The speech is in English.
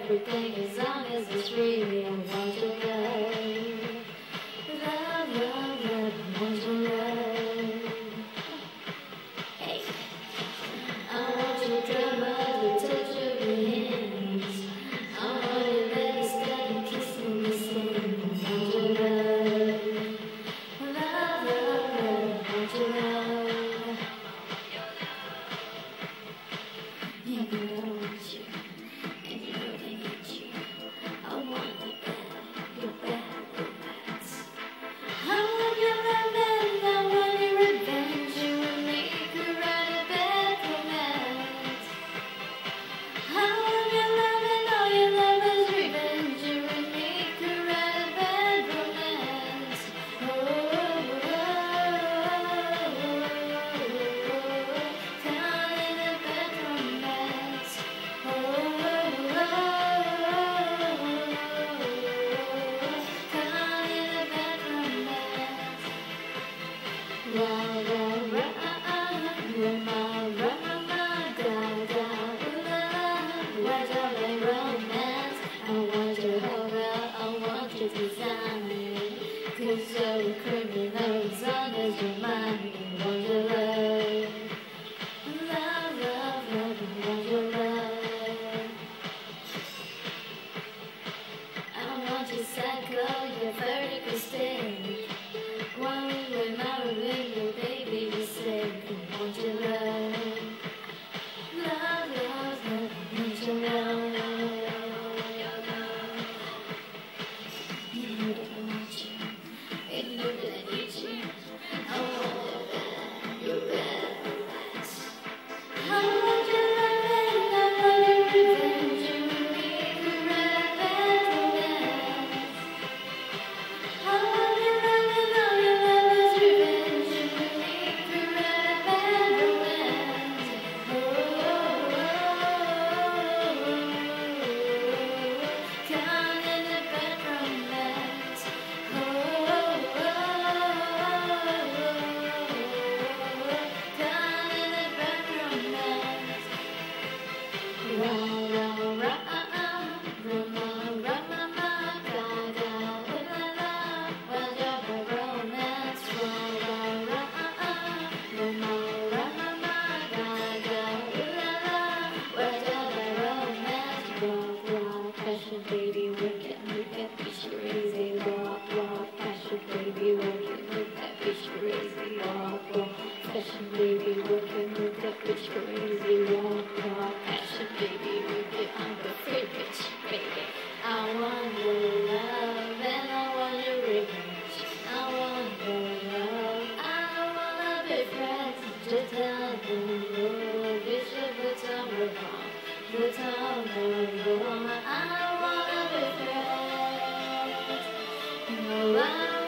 everything as long as it's free. I want your love. Love, love, love, I want your love. Hey. I want your drama, the touch of your hands. I want your letter steady kissing me skin. I want your love. Love, love, love, I want your love. Yeah, I want you, and you know I need you. I want you bad, you're bad, you're bad. I want your love and I want your revenge. You and me could write a bad romance. I want your love and all your love is revenge. You and me could write a bad romance. Oh, oh, oh, caught in a bad romance. Oh, oh, oh, caught in a bad romance. Ra ra ra where's all the romance? I want your horror, I want your design. 'Cause you're a criminal as long as you're mine. I want your love. Love, love, love, I want your love. I want your psycho, your vertical stick. When we were married, your baby was sick. I want your love. Love, love, love, I want your love. You know that I want you, and you know that I need you. I want your bad, I want your love and I want your revenge. You and me could write a bad romance. I want your love and all your love is revenge. You and me could write a bad romance. Oh, oh, oh, caught in a bad romance. Oh, oh, caught in a bad romance. Ra ra ra ga ga la la. Where's your bad romance? Ra ra ra ga ga la la. Where's your bad romance? Rock, rock, passion, baby, work it, make that bitch crazy. Rock, rock, passion, baby, work it, make that bitch crazy. Rock, rock, passion, baby, work it, make that bitch crazy. Rock, rock, passion, baby, work it, I'm the free bitch, baby. I want your love and I want your revenge. I want your love, I wanna be friends. Just tell them, oh, bitch, the time we're wrong. The time we're wrong. I wanna be friends. No, I